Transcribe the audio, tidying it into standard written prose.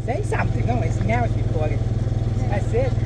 Say something. Oh, it's now it's recording. That's it.